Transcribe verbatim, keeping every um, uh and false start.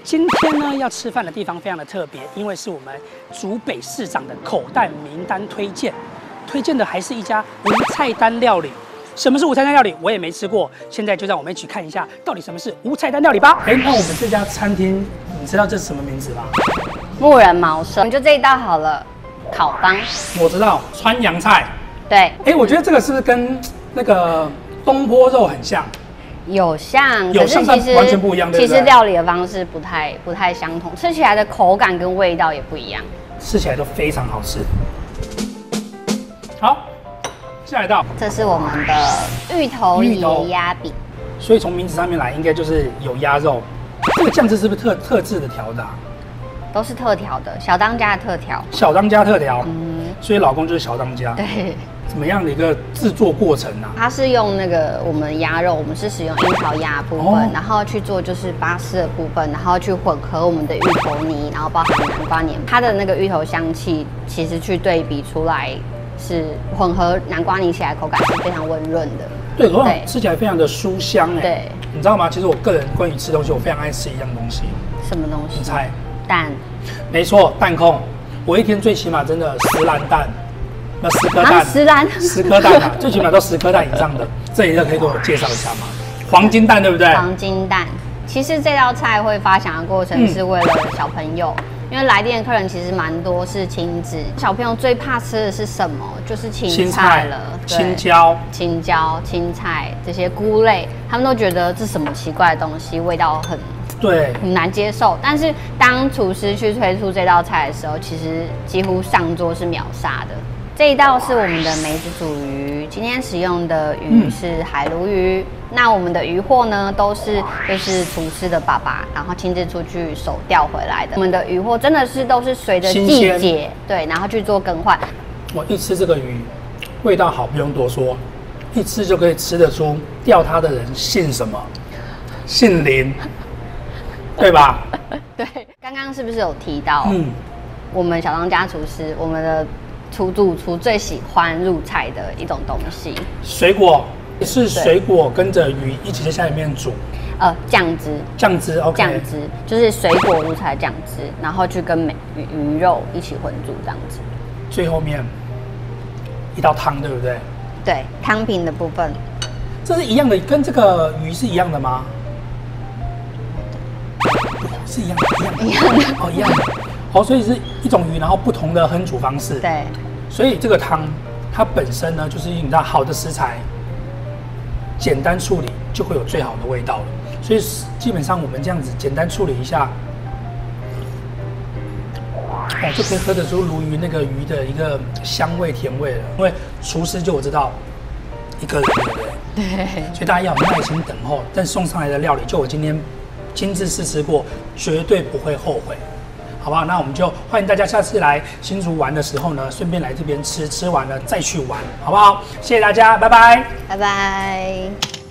今天呢，要吃饭的地方非常的特别，因为是我们竹北市长的口袋名单推荐，推荐的还是一家无菜单料理。什么是无菜单料理？我也没吃过，现在就让我们一起看一下，到底什么是无菜单料理吧。哎，那我们这家餐厅，你知道这是什么名字吗？ 牧人茅舍，我们就这一道好了，烤方。 我知道，川洋菜。 对。 哎，我觉得这个是不是跟那个东坡肉很像？ 有像， 有像，但完全不一样，对不对？ 其实料理的方式不太不太相同，吃起来的口感跟味道也不一样， 吃起来都非常好吃。好，下一道， 这是我们的芋头野鸭饼， 所以从名字上面来，应该就是有鸭肉。这个酱汁是不是特特制的调的、啊？ 都是特调的，小当家的特调。 小当家特调， 嗯， 所以老公就是小当家。 对。 怎么样的一个制作过程啊？ 它是用那个我们鸭肉，我们是使用樱桃鸭部分，哦、然后去做就是巴斯的部分，然后去混合我们的芋头泥，然后包含南瓜黏，它的那个芋头香气，其实去对比出来是混合南瓜泥起来口感是非常温润的。 对，口感吃起来非常的酥香哎。 对， 你知道吗？其实我个人关于吃东西，我非常爱吃一样东西。 什么东西？ 你猜？ 蛋。 没错，蛋控。我一天最起码真的十篮蛋。那十颗蛋， 十篮， 十颗蛋啊，最起码都十颗蛋以上的，这一个可以给我介绍一下吗？黄金蛋对不对？ 黄金蛋，其实这道菜会发想的过程是为了小朋友，嗯、因为来店的客人其实蛮多是亲子，小朋友最怕吃的是什么？就是青菜了， 青椒、 青椒、青菜这些菇类，他们都觉得这什么奇怪的东西，味道很。 对， 很难接受。但是当厨师去推出这道菜的时候，其实几乎上桌是秒杀的。这一道是我们的梅子煮鱼，今天使用的鱼是海鲈鱼。嗯、那我们的鱼货呢，都是就是厨师的爸爸，然后亲自出去手钓回来的。我们的鱼货真的是都是随着季节，对，然后去做更换。 我一吃这个鱼，味道好不用多说，一吃就可以吃得出钓它的人姓什么，姓林，对吧？ 对，刚刚是不是有提到？嗯，我们小当家厨师，我们的。厨主厨最喜欢入菜的一种东西， 水果是水果跟着鱼一起在下里面煮， 呃，酱汁， 酱汁 ，OK， 酱汁就是水果入菜酱汁，然后去跟鱼鱼肉一起混煮这样子。 最后面一道汤，对不对？ 对，汤品的部分， 这是一样的，跟这个鱼是一样的吗？是一样的，一样的，一样的，哦，一样的。哦，所以是一种鱼，然后不同的烹煮方式。 对， 所以这个汤它本身呢，就是你知道好的食材，简单处理就会有最好的味道了。所以基本上我们这样子简单处理一下，哦，就可以喝得出鲈鱼那个鱼的一个香味甜味了。因为厨师就我知道一个人，对不对？ 对。 所以大家要有耐心等候，但送上来的料理，就我今天亲自试吃过，绝对不会后悔。好不好？那我们就欢迎大家下次来新竹玩的时候呢，顺便来这边吃，吃完了再去玩，好不好？谢谢大家，拜拜， 拜拜。